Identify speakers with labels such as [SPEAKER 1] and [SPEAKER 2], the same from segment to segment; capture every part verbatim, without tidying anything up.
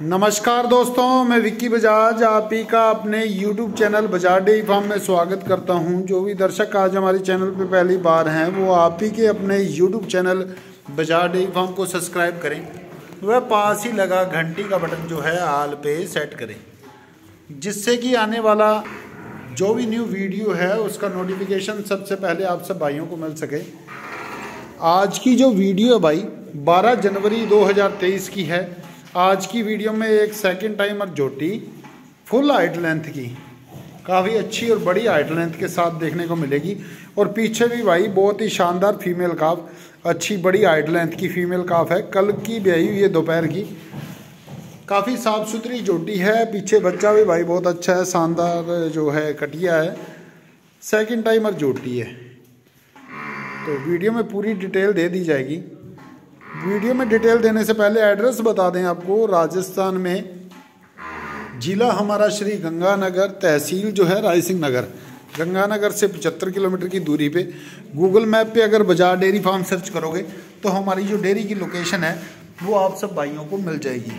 [SPEAKER 1] नमस्कार दोस्तों, मैं विक्की बजाज आप ही का अपने YouTube channel Bajaj dairy farm में स्वागत करता हूं। जो भी दर्शक आज हमारे चैनल पे पहली बार हैं वो आप ही के अपने YouTube channel Bajaj dairy farm को सब्सक्राइब करें, वह पास ही लगा घंटी का बटन जो है आल पे सेट करें, जिससे कि आने वाला जो भी न्यू वीडियो है उसका नोटिफिकेशन सबसे पहले आप सब भाइयों को मिल सके। आज की जो वीडियो है भाई बारह जनवरी दो हज़ार तेईस की है। आज की वीडियो में एक सेकंड टाइमर जोटी फुल हाइट लेंथ की काफ़ी अच्छी और बड़ी हाइट लेंथ के साथ देखने को मिलेगी। और पीछे भी भाई बहुत ही शानदार फीमेल काफ, अच्छी बड़ी हाइट लेंथ की फीमेल काफ है। कल की ब्याही हुई है दोपहर की, काफ़ी साफ़ सुथरी जोटी है। पीछे बच्चा भी भाई बहुत अच्छा है, शानदार जो है कटिया है। सेकंड टाइमर जोटी है, तो वीडियो में पूरी डिटेल दे दी जाएगी। वीडियो में डिटेल देने से पहले एड्रेस बता दें आपको, राजस्थान में जिला हमारा श्री गंगानगर, तहसील जो है राय सिंह नगर। गंगानगर से पचहत्तर किलोमीटर की दूरी पे गूगल मैप पे अगर बजाज डेयरी फार्म सर्च करोगे तो हमारी जो डेयरी की लोकेशन है वो आप सब भाइयों को मिल जाएगी।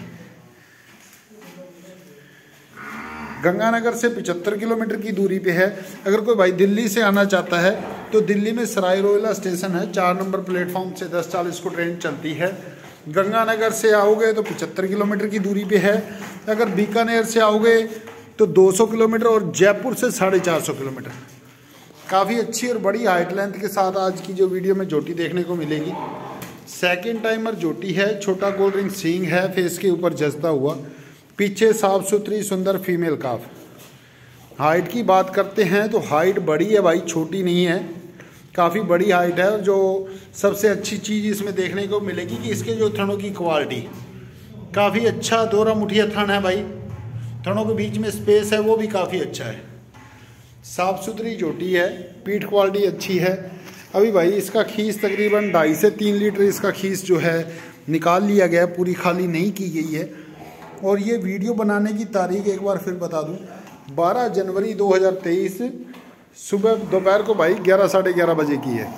[SPEAKER 1] गंगानगर से पचहत्तर किलोमीटर की दूरी पे है। अगर कोई भाई दिल्ली से आना चाहता है तो दिल्ली में सराय रोहिला स्टेशन है, चार नंबर प्लेटफॉर्म से दस चालीस को ट्रेन चलती है। गंगानगर से आओगे तो पचहत्तर किलोमीटर की दूरी पे है। अगर बीकानेर से आओगे तो दो सौ किलोमीटर और जयपुर से साढ़े चार सौ किलोमीटर। काफ़ी अच्छी और बड़ी हाइट लेंथ के साथ आज की जो वीडियो में जोटी देखने को मिलेगी। सेकेंड टाइमर जोटी है, छोटा गोल्ड रिंग सींग है, फेस के ऊपर जचता हुआ, पीछे साफ सुथरी सुंदर फीमेल काफ। हाइट की बात करते हैं तो हाइट बड़ी है भाई, छोटी नहीं है, काफ़ी बड़ी हाइट है। और जो सबसे अच्छी चीज़ इसमें देखने को मिलेगी कि इसके जो थनों की क्वालिटी काफ़ी अच्छा दोहरा मुठिया थन है भाई। थनों के बीच में स्पेस है वो भी काफ़ी अच्छा है। साफ सुथरी जोटी है, पीठ क्वालिटी अच्छी है। अभी भाई इसका खीस तकरीबन ढाई से तीन लीटर इसका खीस जो है निकाल लिया गया, पूरी खाली नहीं की गई है। और ये वीडियो बनाने की तारीख एक बार फिर बता दूं, बारह जनवरी दो हज़ार तेईस सुबह दोपहर को भाई ग्यारह साढ़े ग्यारह बजे की है।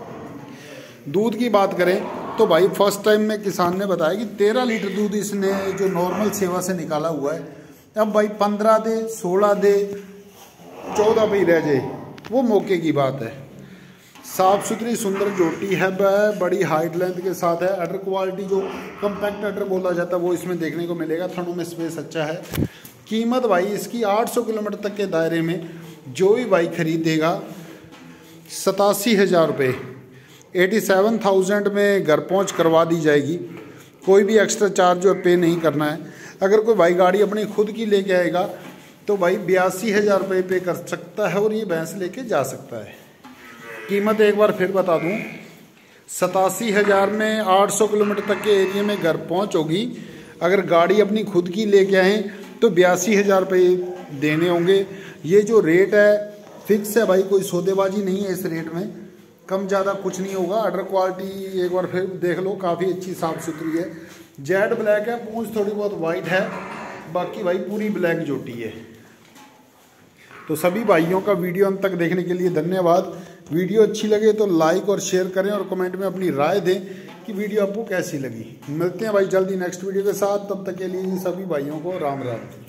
[SPEAKER 1] दूध की बात करें तो भाई फर्स्ट टाइम में किसान ने बताया कि तेरह लीटर दूध इसने जो नॉर्मल सेवा से निकाला हुआ है। अब भाई पंद्रह दे, सोलह दे, चौदह पे ही रह जाए वो मौके की बात है। साफ सुथरी सुंदर जोटी है, बड़ी हाइट लेंथ के साथ है। अडर क्वालिटी जो कम्पैक्ट अडर बोला जाता है वो इसमें देखने को मिलेगा। थनों में स्पेस अच्छा है। कीमत भाई इसकी आठ सौ किलोमीटर तक के दायरे में जो भी भाई खरीदेगा सतासी हज़ार रुपये एटी सेवन थाउजेंड में घर पहुंच करवा दी जाएगी। कोई भी एक्स्ट्रा चार्ज जो पे नहीं करना है। अगर कोई भाई गाड़ी अपनी खुद की लेके आएगा तो भाई बयासी हज़ार रुपये पे कर सकता है और ये भैंस लेके जा सकता है। कीमत एक बार फिर बता दूं, सतासी हज़ार में आठ सौ किलोमीटर तक के एरिया में घर पहुंच होगी। अगर गाड़ी अपनी खुद की लेके आएँ तो बयासी हज़ार रुपये देने होंगे। ये जो रेट है फिक्स है भाई, कोई सौदेबाजी नहीं है इस रेट में, कम ज़्यादा कुछ नहीं होगा। अडर क्वालिटी एक बार फिर देख लो, काफ़ी अच्छी साफ़ सुथरी है। जेड ब्लैक है, पूंछ थोड़ी बहुत वाइट है, बाकी भाई पूरी ब्लैक जोटी है। तो सभी भाइयों का वीडियो अंत तक देखने के लिए धन्यवाद। वीडियो अच्छी लगे तो लाइक और शेयर करें और कमेंट में अपनी राय दें कि वीडियो आपको कैसी लगी। मिलते हैं भाई जल्दी नेक्स्ट वीडियो के साथ, तब तक के लिए सभी भाइयों को राम राम।